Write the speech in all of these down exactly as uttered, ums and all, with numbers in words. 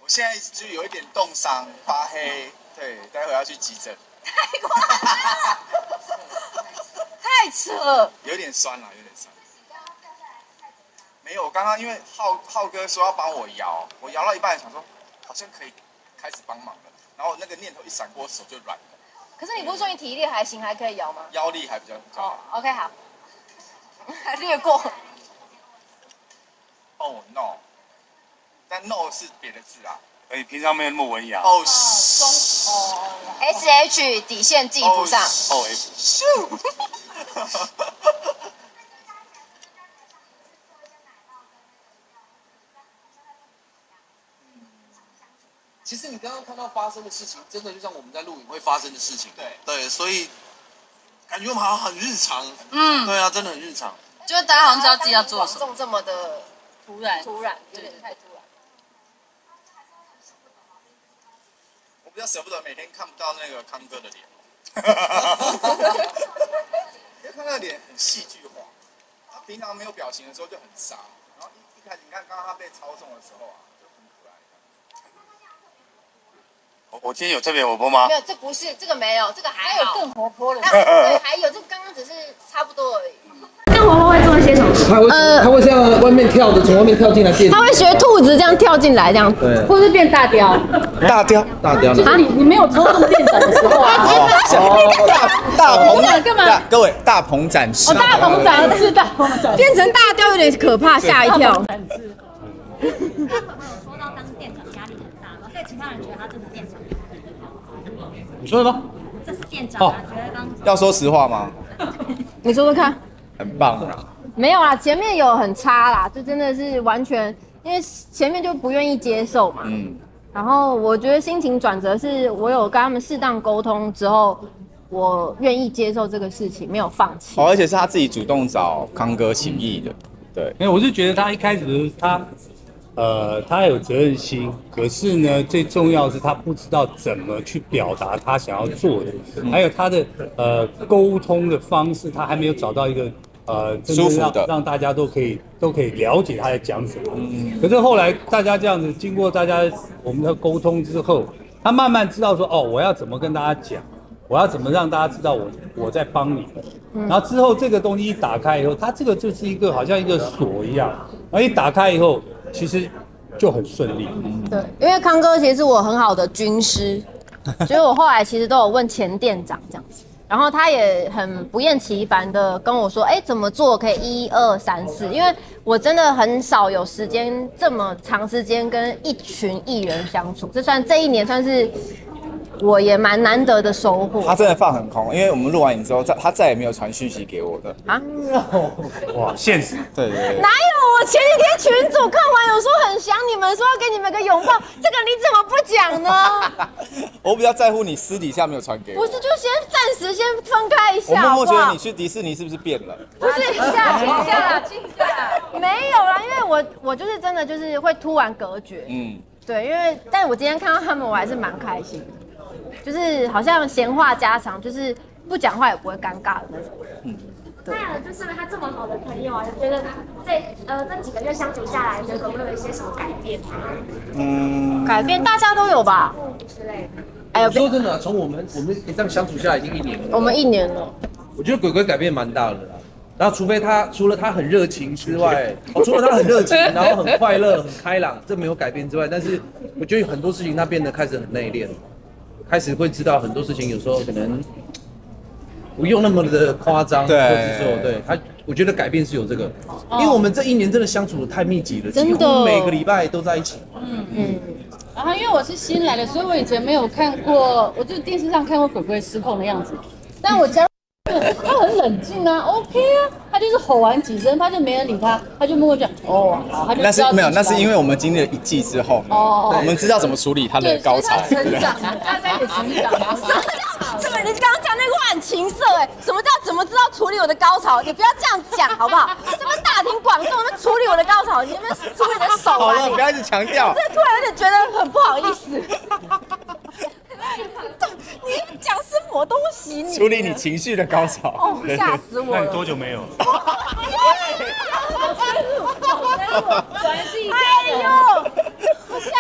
现在就有一点冻伤、发黑，对，待会要去急诊。 太夸张了，太扯， 有点酸了，有点酸。没有，我刚刚因为浩浩哥说要帮我摇，我摇到一半想说好像可以开始帮忙了，然后那个念头一闪过，手就软了。 可是你不是说你体力还行，还可以摇吗？ 腰力还比较高。 哦 ，OK 好，略过。 Oh no， 但 no 是别的字啊。 而且平常没有那么文雅。 哦， 中哦 ，S H 底线记不上。 哦 F。 其实你刚刚看到发生的事情，真的就像我们在录影会发生的事情。 对对，所以感觉我们好像很日常。 嗯， 对啊，真的很日常。 就是大家好像知道自己要做什么。 广众这么的突然， 突然，有点太突然。 我比较舍不得每天看不到那个康哥的脸。因为康哥的脸很戏剧化，他平常没有表情的时候就很傻，然后一一开始你看刚刚他被操纵的时候啊。 我我今天有特别活泼吗？ 没有，这不是这个没有，这个还还有更活泼的。 对，还有这刚刚只是差不多而已。 更活泼会做一些什么？ 他会呃，他会像外面跳的，从外面跳进来变。 他会学兔子这样跳进来，这样。 对。 或是变大雕。 大雕，大雕。 就是你你没有抽中电展的时候啊。 哦，大大鹏展干嘛？ 各位，大鹏展翅。 哦，大鹏展翅，大鹏展翅。 变成大雕有点可怕，吓一跳。 他说到当店长压力很大嘛，所以其他人觉得他这是店长。 你说的吗？ 这是店长啊，觉得刚。 要说实话吗？ 你说说看。 很棒啊。 没有啦，前面有很差啦，就真的是完全，因为前面就不愿意接受嘛。嗯。然后我觉得心情转折是我有跟他们适当沟通之后，我愿意接受这个事情，没有放弃。 哦，而且是他自己主动找康哥请益的。对。 因为我是觉得他一开始的时候他。呃，他有责任心，可是呢，最重要的是他不知道怎么去表达他想要做的，嗯、还有他的呃沟通的方式，他还没有找到一个呃真正让让大家都可以都可以了解他在讲什么。嗯、可是后来大家这样子，经过大家我们的沟通之后，他慢慢知道说，哦，我要怎么跟大家讲，我要怎么让大家知道我我在帮你们。嗯、然后之后这个东西一打开以后，它这个就是一个好像一个锁一样，然后一打开以后。其实就很顺利。 对，因为康哥其实是我很好的军师，所以我后来其实都有问前店长这样子，然后他也很不厌其烦的跟我说，哎，怎么做可以一二三四，因为我真的很少有时间这么长时间跟一群艺人相处，这算这一年算是。我也蛮难得的收获。 他真的放很空，因为我们录完影之后，再他再也没有传讯息给我的啊。 哇，现实。 对对对。 哪有？我前几天群组看完有说很想你们，说要给你们个拥抱，这个你怎么不讲呢？ 我比较在乎你私底下没有传给我。 不是，就先暂时先分开一下。 我默默觉得你去迪士尼是不是变了？ 不是，一下，静下啦，静下。没有啦，因为我我就是真的就是会突然隔绝。嗯。对，因为但我今天看到他们，我还是蛮开心的。就是好像闲话家常，就是不讲话也不会尴尬的那种。嗯， 对。那有就是他这么好的朋友啊，你觉得这呃这几个月相处下来，觉得有没有一些什么改变吗？ 嗯，改变大家都有吧。 之类的。 哎呀，说真的，从我们我们这样相处下来已经一年了。 我们一年了。 我觉得鬼鬼改变蛮大的啦。然后，除非他除了他很热情之外，哦，除了他很热情，然后很快乐、很开朗，这没有改变之外，但是我觉得很多事情他变得开始很内敛。开始会知道很多事情，有时候可能不用那么的夸张，或者说对他，我觉得改变是有这个，因为我们这一年真的相处的太密集了，几乎每个礼拜都在一起。 嗯嗯。然后因为我是新来的，所以我以前没有看过，我就电视上看过鬼鬼失控的样子，但我加入他很冷静啊 ，OK 啊，他就是吼完几声，他就没人理他，他就默默讲哦，好，他就那是没有，那是因为我们经历了一季之后，哦，我们知道怎么处理他的高潮。 成长，大家也成长啊。 这个你刚刚讲那个话很情色哎，什么叫怎么知道处理我的高潮？你不要这样讲好不好？这边大庭广众的处理我的高潮，你们处理的手啊！ 好了，不要一直强调。 这突然有点觉得很不好意思。你讲什么东西？你处理你情绪的高潮。 哦，吓死我了！ 那你多久没有？ 哎呦，吓死！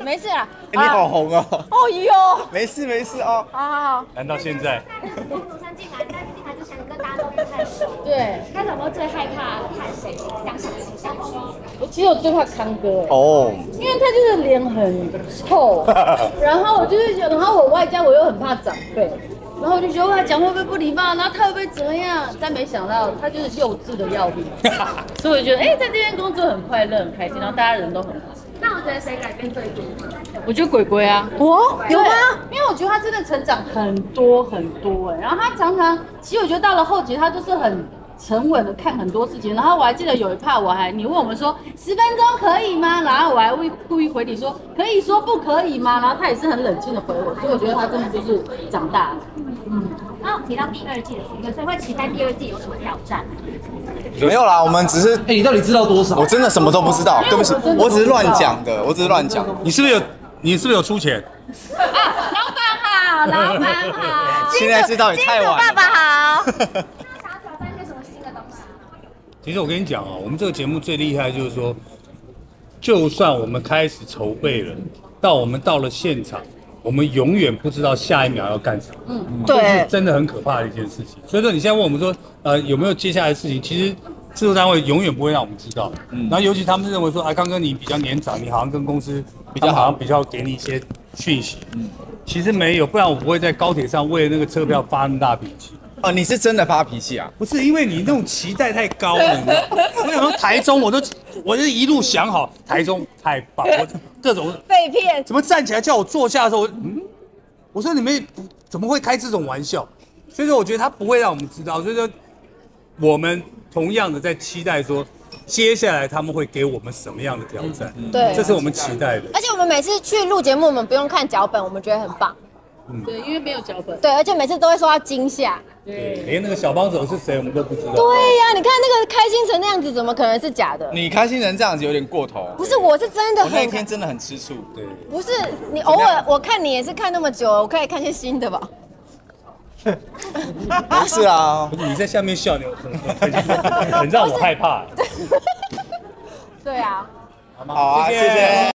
没事啦。 你好红哦。 哦哟， 没事没事哦。 好好好。 难道现在？ 主持人进来，但是进来之前跟大家都不太熟。 对， 开始有没有最害怕看谁当上形象剧？ 我其实我最怕康哥， 哦。 因为他就是脸很臭，然后我就是觉得，然后我外加我又很怕长辈。然后我就觉得他讲会不会不礼貌，然后他会不会怎么样？但没想到他就是幼稚的要命，所以我就觉得，哎、欸，在这边工作很快乐、很开心，然后大家人都很好。 那我觉得谁改变最多？ 我觉得鬼鬼啊， 我有吗？ 因为我觉得他真的成长很多很多哎、欸，然后他常常，其实我觉得到了后期，他就是很沉稳的看很多事情。然后我还记得有一趴，我还你问我们说十分钟可以吗？然后我还会故意回你说可以说不可以吗？然后他也是很冷静的回我，所以我觉得他真的就是长大了。 嗯，然后提到第二季的新歌，所以会期待第二季有什么挑战？ 没有啦，我们只是， 哎，你到底知道多少？ 我真的什么都不知道，对不起，我只是乱讲的，我只是乱讲。 你是不是有？你是不是有出钱？ 啊，老板好，老板好， 现在知道也太晚了。 爸爸好。 想要挑战一些什么新的东西？ 其实我跟你讲啊，我们这个节目最厉害就是说，就算我们开始筹备了，到我们到了现场，我们永远不知道下一秒要干什么。嗯，这是真的很可怕的一件事情。所以说，你现在问我们说，呃，有没有接下来的事情？其实制作单位永远不会让我们知道。嗯，然后尤其他们认为说，啊，刚刚你比较年长，你好像跟公司比较好像比较给你一些讯息。嗯，其实没有，不然我不会在高铁上为了那个车票发那么大脾气。 哦，你是真的发脾气啊？ 不是，因为你那种期待太高了，你知道吗？我想说台中，我都我就一路想好，台中太棒，我各种被骗， 怎么站起来叫我坐下的时候，我嗯，我说你们怎么会开这种玩笑？所以说，我觉得他不会让我们知道，所以说我们同样的在期待说，接下来他们会给我们什么样的挑战？ 对， 这是我们期待的。 而且我们每次去录节目，我们不用看脚本，我们觉得很棒。 对，因为没有脚本。 对，而且每次都会受到惊吓。 对，连那个小帮手是谁我们都不知道。 对呀、啊，你看那个开心成那样子，怎么可能是假的？ 你开心成这样子有点过头。 不是，我是真的我很。 那天真的很吃醋。 对。 不是你偶尔我看你也是看那么久，我可以看些新的吧。 不是啊， 不是你在下面笑，你很很很让我害怕。 对啊。 好啊，谢谢。